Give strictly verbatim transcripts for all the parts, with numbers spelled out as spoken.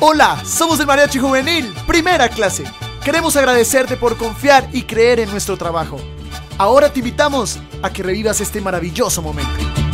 Hola, somos el Mariachi Juvenil, primera clase. Queremos agradecerte por confiar y creer en nuestro trabajo. Ahora te invitamos a que revivas este maravilloso momento.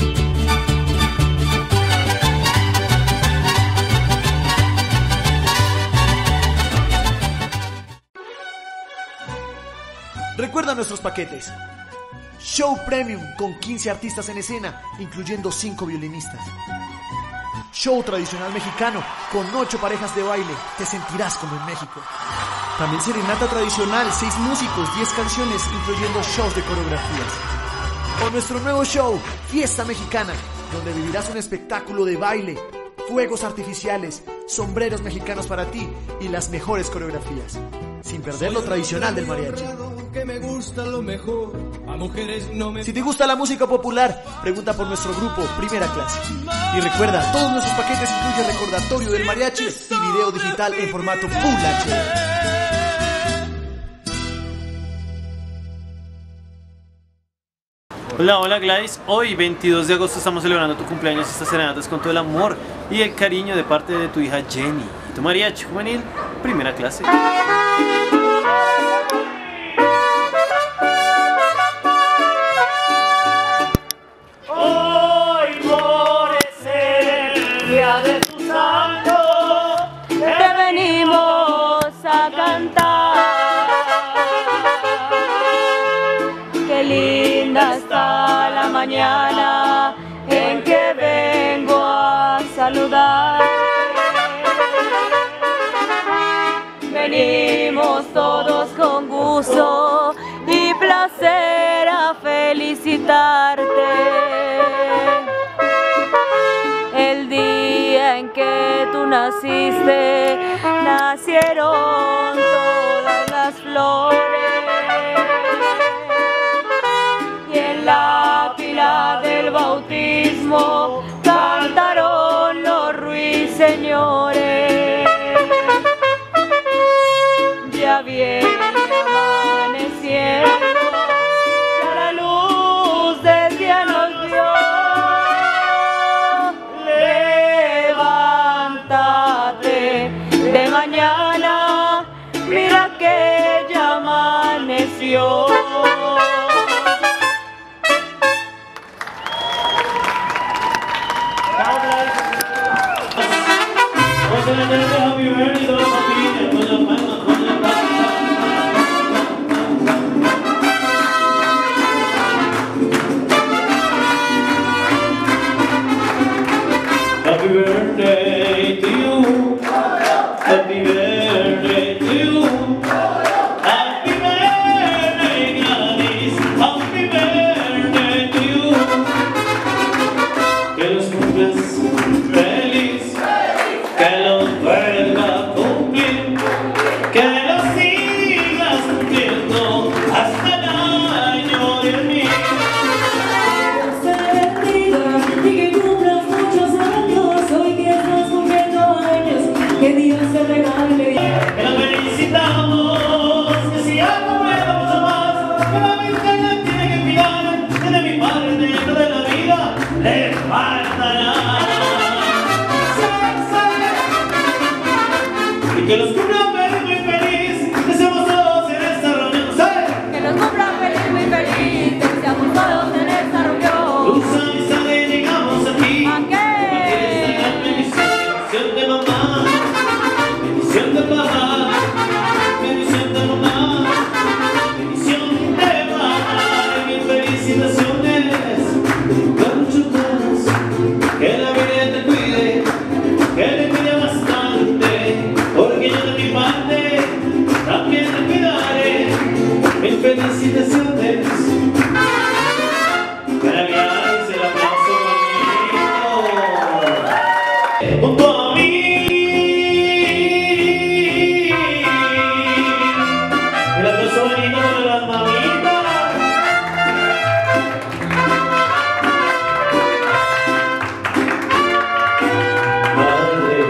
Recuerda nuestros paquetes. Show Premium con quince artistas en escena, incluyendo cinco violinistas. Show tradicional mexicano con ocho parejas de baile, te sentirás como en México. También serenata tradicional, seis músicos, diez canciones, incluyendo shows de coreografías. O nuestro nuevo show, Fiesta Mexicana, donde vivirás un espectáculo de baile, fuegos artificiales, sombreros mexicanos para ti y las mejores coreografías, sin perder lo tradicional del mariachi. Que me gusta lo mejor, a mujeres no me... Si te gusta la música popular, pregunta por nuestro grupo Primera Clase. Y recuerda, todos nuestros paquetes incluyen recordatorio del mariachi y video digital en formato Full H D. Hola, hola Gladys. Hoy, veintidós de agosto, estamos celebrando tu cumpleaños. Estas serenatas con todo el amor y el cariño de parte de tu hija Jenny. Y tu mariachi juvenil, Primera Clase. De tu santo te venimos a cantar. Qué linda está la mañana en que vengo a saludar. Venimos todos con gusto y placer a felicitarte. El día en que tú naciste, nacieron todas las flores. Y en la pila del bautismo cantaron los ruiseñores. Ya viene amaneciendo, ya la luz del día nos dio. De mañana, mira que ya amaneció. Happy birthday to you. Happy birthday to you. Happy birthday, Gladys. Happy birthday to you. Que los cumples feliz, que los vuelva a cumplir, que los sigas cumpliendo hasta el año de mí. Dios te bendiga y que cumplas muchos años. Hoy que estás cumpliendo años, que Dios te regale. Que la felicitamos, que siga comiendo mucho más, que la Virgen tiene que cuidar, que de mi padre dentro de la vida le faltará. Y que los cumplan feliz, muy feliz, deseamos todos en esta reunión. ¿Sabe? Que los cumplan feliz, muy feliz, que seamos todos en esta reunión. Tus amistades llegamos aquí. ¿A qué? Esta gran bendición, bendición de mamá, bendición de papá, bendición de mamá, bendición de mamá. Y mil felicitaciones, con muchos más. Que la Virgen te cuide, que te cuide bastante, porque yo de mi parte también te cuidaré. Mil felicitaciones. Para Gladys, el aplauso bonito. Junto a mí. El aplauso bonito de las mamitas. Madre,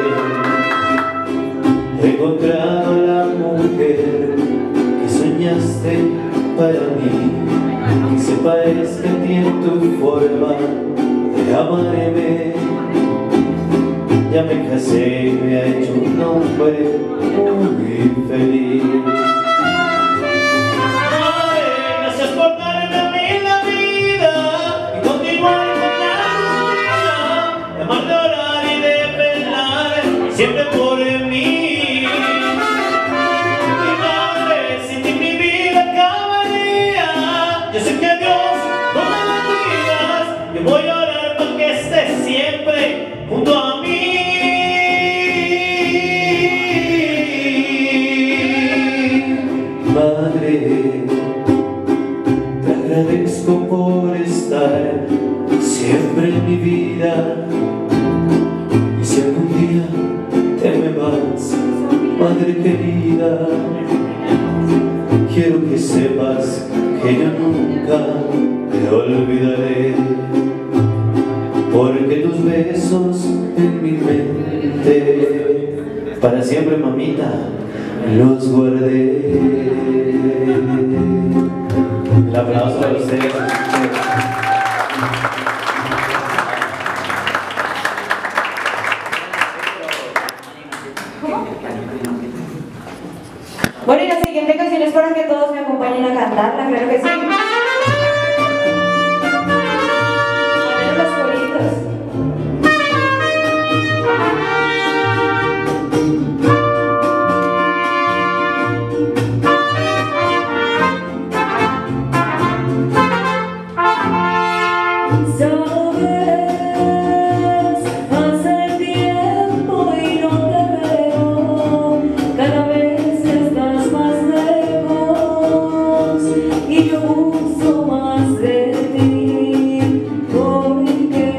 he encontrado la mujer que soñaste para mí, que se parezca a ti en tu forma de amarme. Ya me casé y me ha hecho un hombre muy feliz. Ay, gracias por darme a mí la vida y continuar con la rutina de amar, de orar y de velar siempre por mí. Mi madre, sin ti mi vida acabaría. Yo sé que Dios no me lo digas. Yo voy a orar para que estés siempre junto a mí. Madre, te agradezco por estar siempre en mi vida. Y si algún día te me vas, madre querida, quiero que sepas que yo nunca te olvidaré, porque tus besos en mi mente para siempre, mamita, los guardé. El aplauso a ustedes. Bueno, y la siguiente canción es para que todos me acompañen a cantarla, claro que sí. Poner los coritos. Sabes, hace tiempo y no te veo, cada vez estás más lejos y yo uso más de ti, porque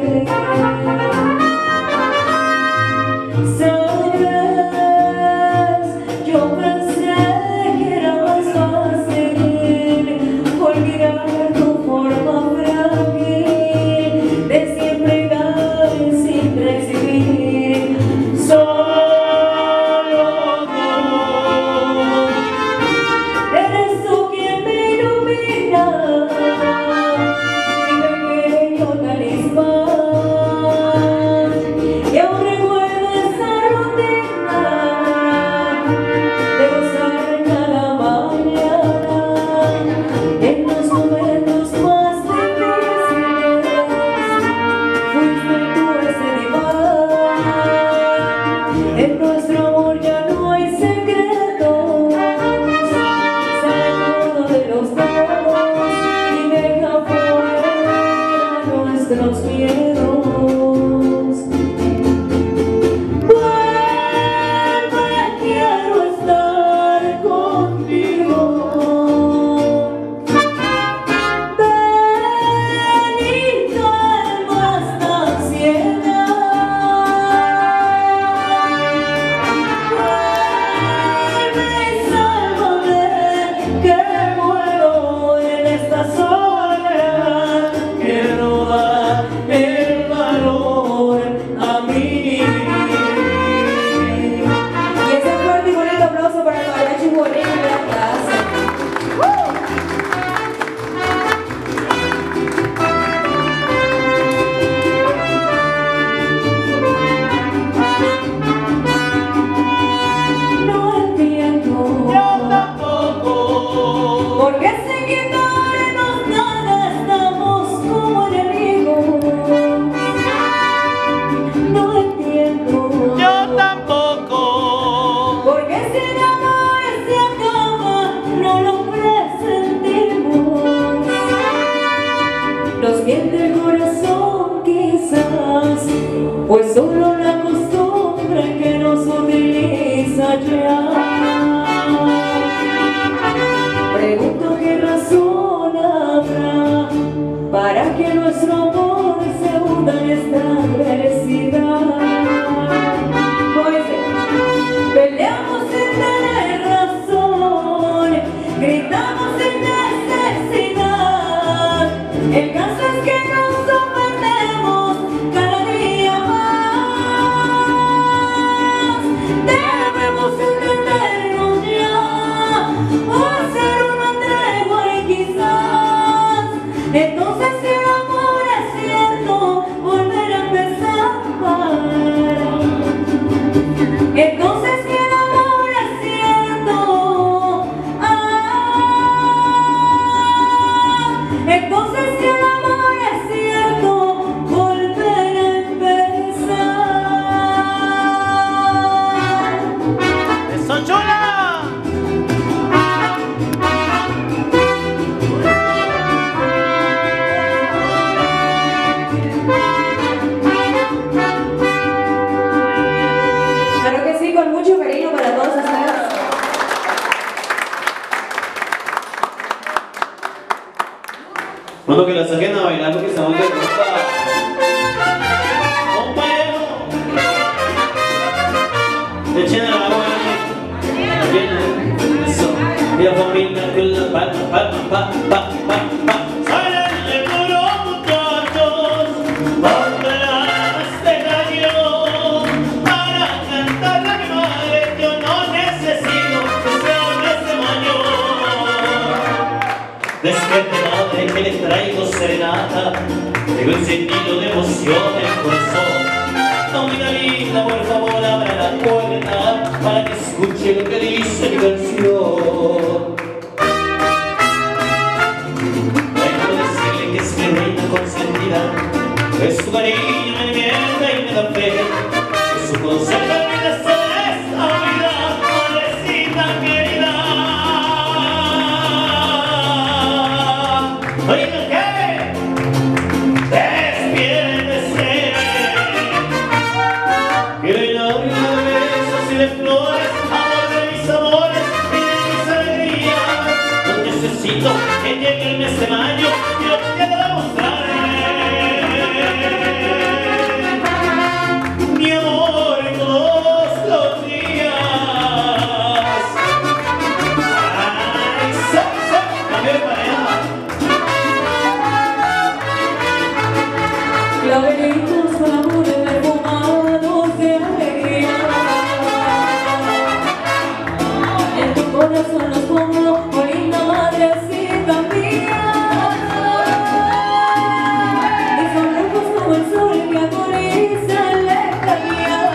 sabes, yo pensé que era más fácil olvidar tu forma frágil de siempre dar sin recibir. Solo tú eres tú quien me ilumina, mi pequeño talismán. Y aún recuerdo esa rutina de gozar cada mañana en los momentos más difíciles. Fuiste tú ese diván. En nuestro amor ya no hay secretos. Sale todo de los dos y deja fuera nuestros miedos. Vuelve, quiero estar contigo. Ven y calma esta ansiedad. Vuelve y sálvame, que muero en esta soledad que no da el valor a mí. Y ese fuerte y bonito aplauso para el mariachi Juanín en la casa. No entiendo, yo tampoco, porque sin quitarnos nada estamos como enemigos. No entiendo, yo tampoco, porque si el amor se acaba no lo presentimos. Nos miente el corazón quizás, pues solo la costumbre que nos utiliza ya. Pregunto qué razón habrá para que nuestro amor se hunda en esta adversidad. Pues peleamos sin tener razón, gritamos sin necesidad. El caso es que nos ofendemos cada día más. Debemos entendernos ya, o hacer una tregua y quizás entonces si el amor es cierto, volver a empezar. Bueno, que la saquen a bailar porque estamos de costa. Compañero, echen el agua, llena eso. Y la familia con la palma, palma, pa, pa, pa, pa. Salen puro muchachos, banderas de gallo, para cantar a mi madre. Yo no necesito que se hable de mayor. Despierte madre que le traigo serenata, tengo encendido de emoción el corazón. Mamita linda, por favor abra la puerta para que escuche lo que dice mi canción. Vengo a decirle que es mi reina consentida, que su cariño me alimenta y me da fe, que su consejo me da esta vida, madrecita querida. Oiga, ¿qué? Despiértese, que le doy de besos y de flores, amor de mis amores y de mis alegrías. No necesito que llegue el mes de mayo y lo que te demostraré. Mi amor todos los días. Ay, se, se, cambio de pareja. Laberintos con amores perfumados de alegría. En tu corazón los pongo, oh linda madrecita mía. Y son rojos como el sol que agoniza en la lejanía.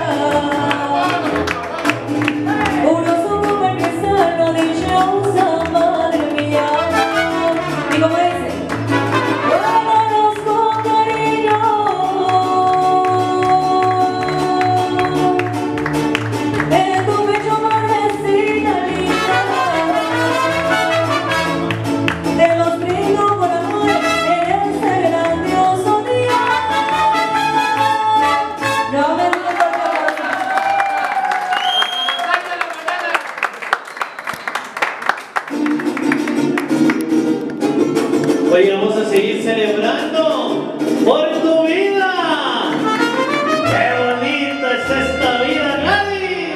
Unos ojos para que salgo dichosa, madre mía. Y como dice, vámonos con cariño. En tu pecho madrecita linda, te los brindo por amor en este grandioso día. No me digas otra cosa. Hoy vamos a seguir celebrando por tu vida. ¡Qué bonita es esta vida, Gladys!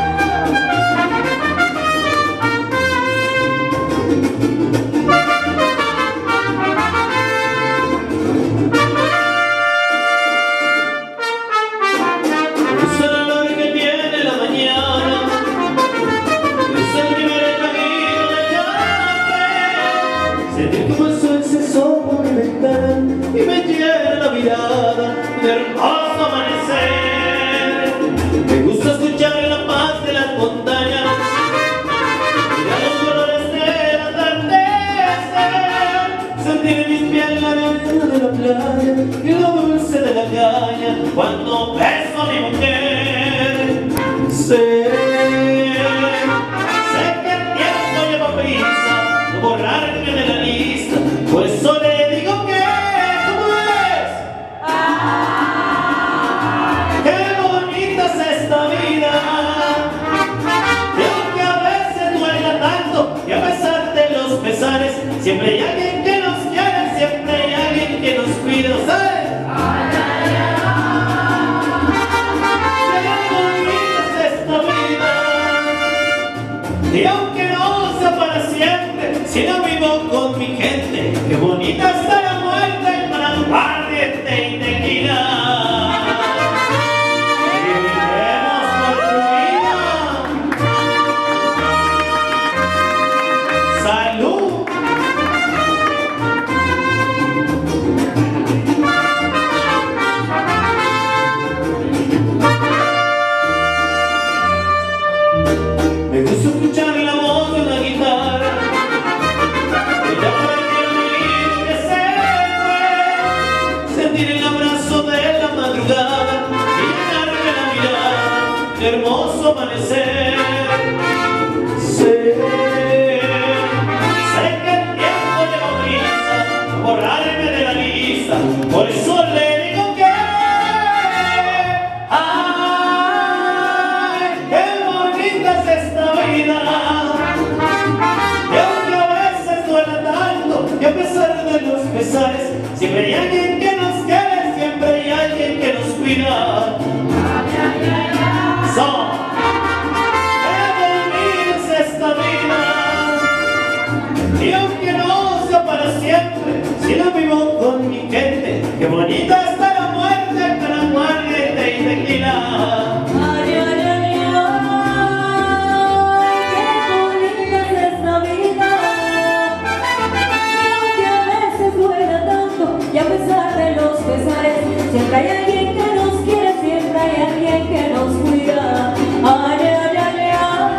Es el olor que tiene la mañana, es el primer camino de café. Sentir como el sol se asoma por mi ventana y me llena la mirada de hermoso amanecer. Me gusta escuchar la paz de las montañas, mirar los colores del atardecer, sentir en mis pies la arena de la playa y lo dulce de la caña cuando beso a mi mujer. Sé, sé que el tiempo lleva prisa, no borrarme de la lista, por eso le digo que, ¿cómo es? ¡Qué bonita es esta vida! Y aunque a veces duela tanto, y a pesar de los pesares, siempre hay alguien que nos quiere, siempre hay alguien que nos cuida, ¿sabes? ¡Qué bonita es esta vida! Y aunque no sea para siempre, si no vivo con mi gente, qué bonita está la muerte para aguardiente y tequila. Viviremos por tu vida. ¡Salud! Me gusta escuchar la voz de una guitarra, ella por aquel amigo que se fue, sentir el abrazo de la madrugada y llenarme la mirada de hermoso amanecer. Sé, sé que el tiempo lleva prisa, borrarme de la lista, por eso le digo que ¡ay, qué bonita es esta vida! Y aunque a veces duela tanto, y a pesar de los pesares, siempre hay alguien que nos quiere, siempre hay alguien que nos cuida. So, qué bonita es esta vida, y aunque no sea para siempre, si la vivo con mi gente, qué bonita está la muerte con la muerte y tequila. Ay, ay, ay, ay, qué bonita es esta vida. Y aunque a veces duela tanto, y a pesar de los pesares, siempre hay alguien que nos quiere, siempre hay alguien que nos cuida. Ay, ay, ay,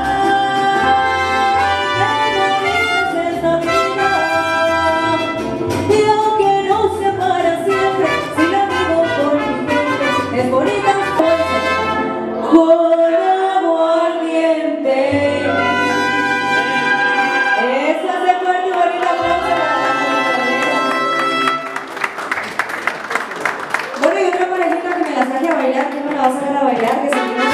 ay, qué bonita es esta vida. Y aunque no sea para siempre, si la vivo por mi gente, es bonita con aguardiente. Esa es de fuerte y bonita aplauso para la compañera. Bueno, y otra parejita que me la saque a bailar, ¿quién me la va a sacar a bailar? Que se quiere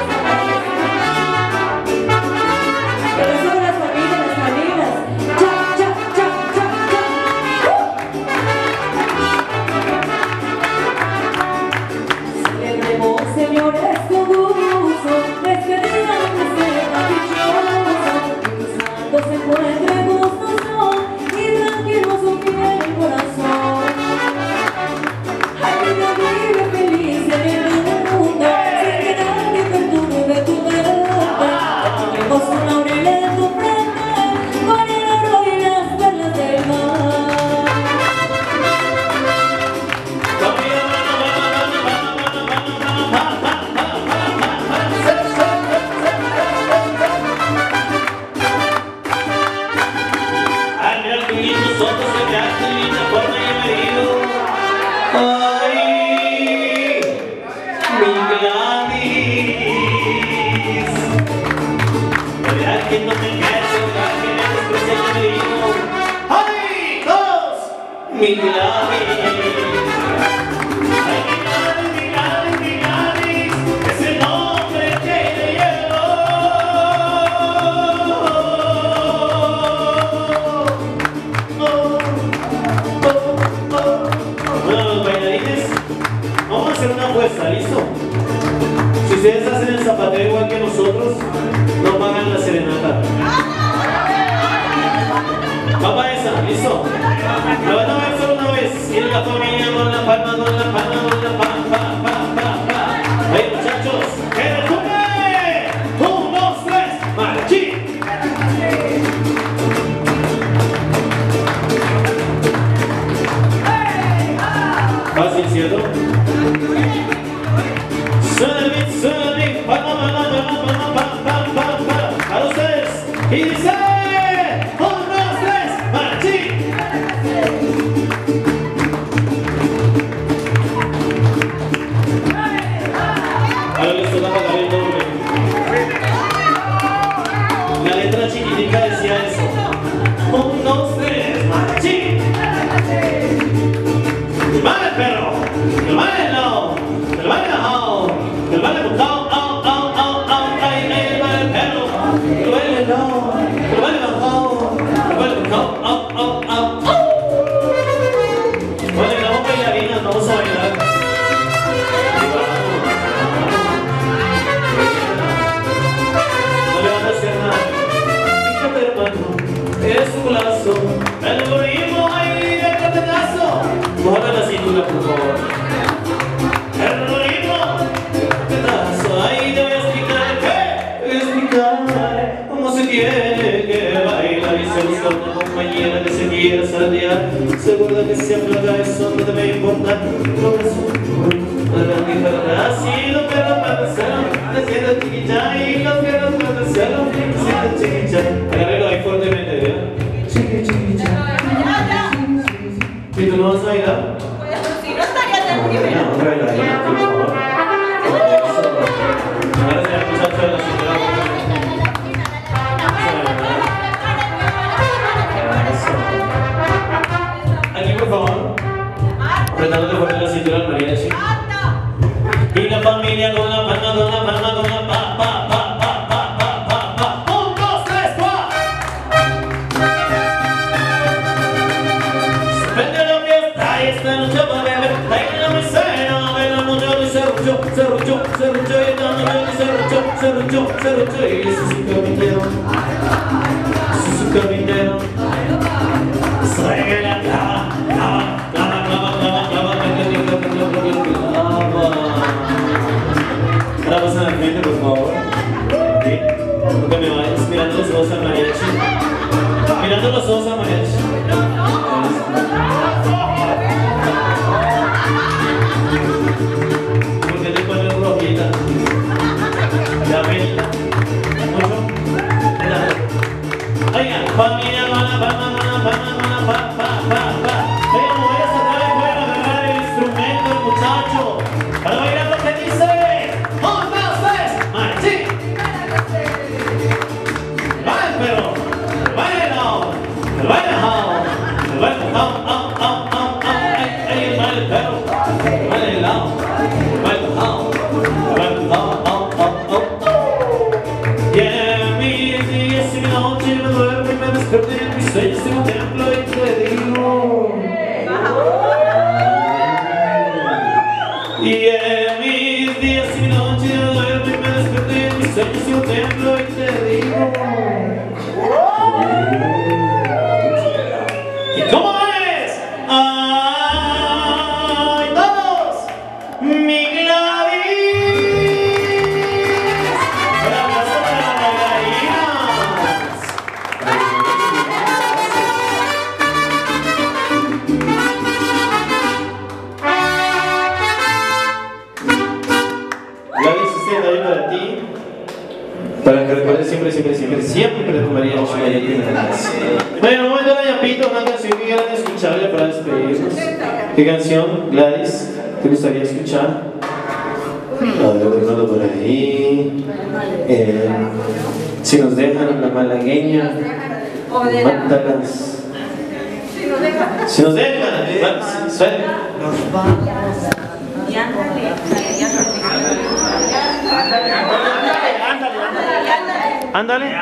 que le suben las palmitas, las palmitas. Cha, cha, cha, cha, cha. Celebremos, señores, con gusto, despedida de este caprichoso, y los santos se encuentren gustosos y tranquilos su fiel corazón. Ay, vida vive feliz en el mundo, sin que nadie perturbe tu mente. Tenemos un laurel en tu frente, con el oro y las perlas del mar. Al ver que nosotros se quedaste en la forma y herido. Ay, mi Gladys, ¿verdad que no te quedas? ¿Verdad que me desprecias y herido? ¡Ay, dos! Mi Gladys. Ay, mi Gladys, mi Gladys, mi Gladys, es el nombre que te llevo. Bueno, los bailarines, vamos a hacer una apuesta, ¿listo? Si ustedes hacen el zapateo igual que nosotros, no pagan la serenata. Va para esa, ¿listo? Lo van a ver solo una vez. Y la familia con la palma, con la palma, con la palma, pa, pa, pa, pa. Ahí, muchachos, ¡que retumbe! Un, dos, tres, marchín. Fácil, ¿cierto? Suena el beat, suena el beat, pa, pa, pa, pa, pa, pa, pa, pa, pa. Para ustedes, y dice, un, dos, tres, marchín. Ahora les toca pagar el doble. La letra chiquitica decía eso. Un, dos, tres, marchín. ¡Vale, perro! ¡Que vale no! ¡Que vale no! ¡Que vale buscado! ¡Au, au, au, au! ¡Ay, ay, vale perro! ¡Que vale no! ¡Que vale bajado! ¡Que vale buscado! ¡Au, au, au! Bueno, y vamos bailarinas, vamos a bailar. No le van a hacer nada. Fíjate, hermano, es un lazo. El algoritmo ahí de carpetazo. Mueve la cintura, por favor. El ritmo, pedazo, ahí te voy a explicar qué. Te voy a explicar cómo se tiene que bailar y se busca una compañera que se quiera saltear. Segura que se aplaca, eso no debe importar. Lo que son, adelante y para atrás, y los perros para el cielo, haciendo chiquicha, y los perros para el cielo, haciendo chiquicha. Agárrelo ahí fuertemente, ¿verdad? Chiqui, chiquicha. ¿Y tú no vas a bailar? Pues si no estaría de primero. No, baila ahí, por favor. Ahora se la muchacha de la cintura. Aquí, por favor. Apretándote fuerte la cintura al mariachi. Y la familia con la palma, con la palma, con la pa, pa, pa, pa, pa, pa, pa, pa. Un, dos, tres, pa. Suspende la serrucho, serrucho, y eso es un caminero. Eso es un caminero. Suega la clava, clava, clava, clava, clava, clava, clava, clava. Ahora pasan al frente, por favor. ¿Sí? Nunca me vayas, mirando los ojos al mariachi. Mirando los ojos al mariachi. Porque te pones rojita. La velita. Mucho. Oiga, familia, mala, pa, pa, pa, pa, pa, pa, pa, pa. Oiga, no vayas a traer el pueblo a agarrar el instrumento, el muchacho. Para bailar lo que dice. ¡Un, dos, tres! ¡Mariachi! ¡Vale, pero! ¡Baila! ¡El baile, how! ¡El baile, how, how, how, how, how! ¡Ay, ay, el baile, pero! ¡El baile, how! ¡El baile, how! ¡El baile, how, how, how, how! Yeah, mis días y mi noche me duermo y me despierto y en mis sueños tengo un templo y te digo. Yeah, mis días y mi noche me duermo y me despierto y en mis sueños tengo un templo y te digo. ¿Y cómo es? ¡Ay, todos! ¡Mi Gladys! ¡El abrazo para las bailarinas! Gladys, este detalle para ti. Para que recuerdes siempre, siempre, siempre, siempre tu mariachi. Bueno, un momento de Yapito, una canción que quieran escucharle para despedirnos. ¿Qué canción, Gladys, te gustaría escuchar? A ver, déjalo por ahí. Eh, si nos dejan la malagueña, mátalas. Si nos dejan, vamos, suena. Ándale.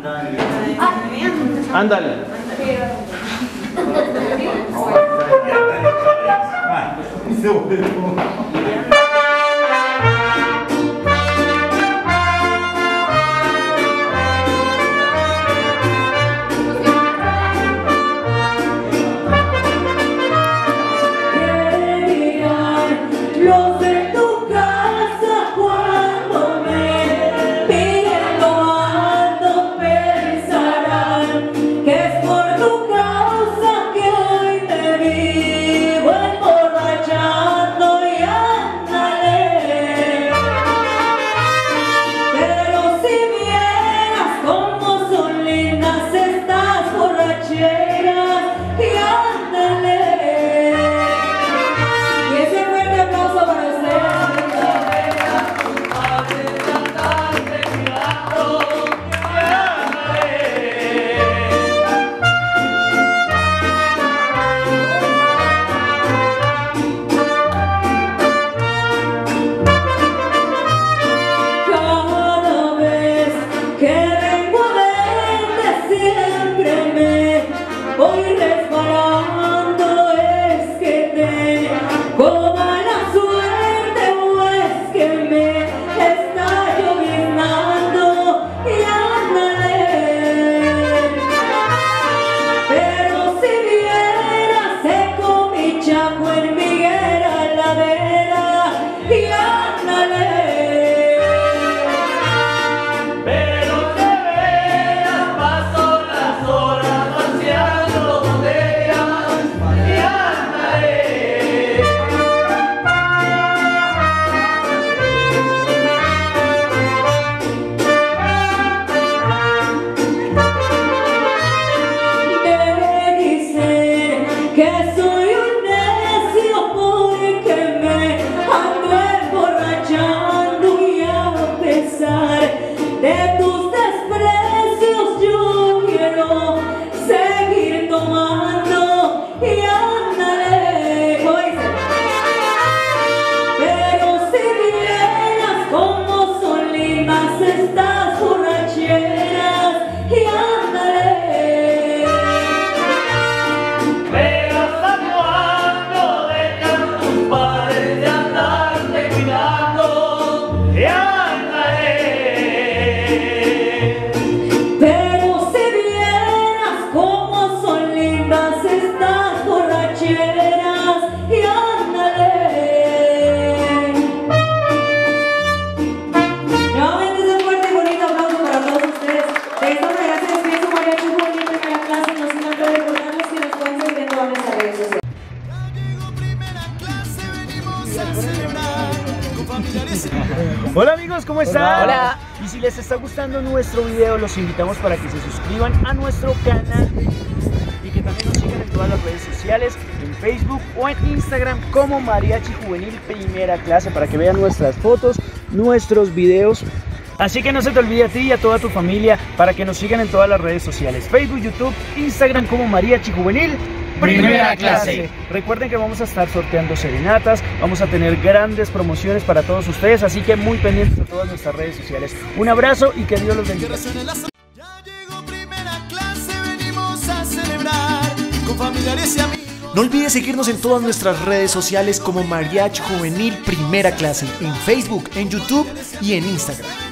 Ándale. Los de tu casa cuando me miren tomando pensarán que es por tu causa que hoy me vivo emborrachando y ándale. Pero si vieras cómo son lindas estas borracheras y ándale. Y ese fuerte aplauso para ustedes. Cada vez que vengo a verte siempre me voy resbalando. Es que tengo mala suerte o es que me está lloviznando y ándale. Pero si vieras seco mi chaco en mi higuera ladera y ándale. Pero de veras paso las horas vaciando botellas y ándale. Me dicen que soy un necio porque me ando emborrachando y a pesar de tus desprecios yo quiero seguir tomando y ándale. Oíste. Pero si vieras cómo son lindas estas borracheras y ándale. Pero amigos, ¿cómo están? Hola. Y si les está gustando nuestro video, los invitamos para que se suscriban a nuestro canal de YouTube y que también nos sigan en todas las redes sociales, en Facebook o en Instagram como Mariachi Juvenil Primera Clase, para que vean nuestras fotos, nuestros videos. Así que no se te olvide a ti y a toda tu familia para que nos sigan en todas las redes sociales, Facebook, YouTube, Instagram como Mariachi Juvenil Primera Clase. Recuerden que vamos a estar sorteando serenatas, vamos a tener grandes promociones para todos ustedes, así que muy pendientes de todas nuestras redes sociales. Un abrazo y que Dios los bendiga. Ya llegó Primera Clase, venimos a celebrar con familiares y amigos. No olvides seguirnos en todas nuestras redes sociales como Mariachi Juvenil Primera Clase, en Facebook, en YouTube y en Instagram.